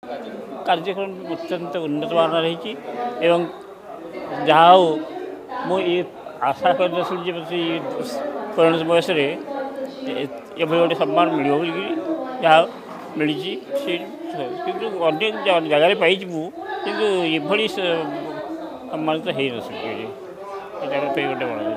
कार्यक्रम अत्यंत उन्नत मान रही जहाँ मुझे आशा कर परिणत बयस गोटे सम्मान मिल जहाँ मिली जगह पाई कि सम्मानित हो गोटे बड़ा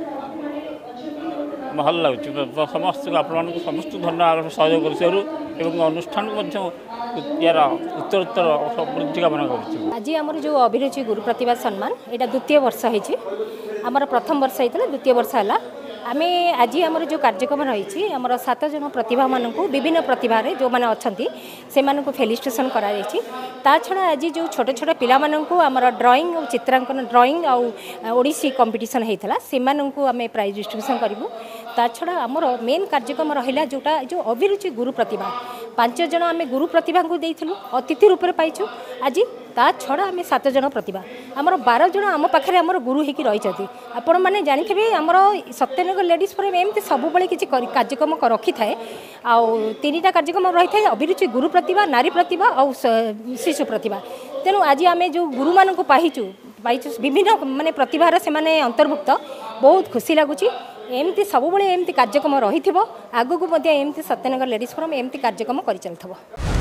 भल लगे समस्त आपण समस्त धन्यवाद सहयोग कर अनुष्ठान यार उत्तरोत्तर समृद्धि कामना कर। आज आमर जो अभिरुचि गुरु प्रतिभा सम्मान यहाँ द्वितीय वर्ष होमर प्रथम वर्ष होता द्वितीय वर्ष है आम आज आमर जो कार्यक्रम रही आमर 7 जन प्रतिभा मानक विभिन्न प्रतिभा जो मैंने अच्छा से फेलिस्ट्रेशन करा छड़ा आज जो छोट छोट पिला आमर ड्राइंग और चित्रांकन ड्राइंग ओडिसी कंपटीशन होता से आम प्राइज डिस्ट्रीब्यूशन करूँ ता छड़ा आमर मेन कार्यक्रम रहा जोटा जो अभिरुचि गुरु प्रतिभा 5 जन आम गुरु प्रतिभा को देइथिलु अतिथि रूप में पाइछु आज ता छड़ा आम 7 जन प्रतिभा आमर 12 जन आम पाखे आमर गुरु होकर रही आपण मैंने जानी आमर सत्यनगर लेडीज फोरम एमती सब किसी कार्यक्रम रखी थाए आउ 3टा कार्यक्रम रही था अभिरुचि गुरु प्रतिभा नारी प्रतिभा और शिशु प्रतिभा तेणु आज आम जो गुरु मान पाइचु विभिन्न माने प्रतिभार से माने अंतर्भुक्त बहुत खुशी लगुच एमती सब एमती कार्यक्रम रही आगक एमती सत्यनगर लेडीज फोरम एमती कार्यक्रम कर चलथबो।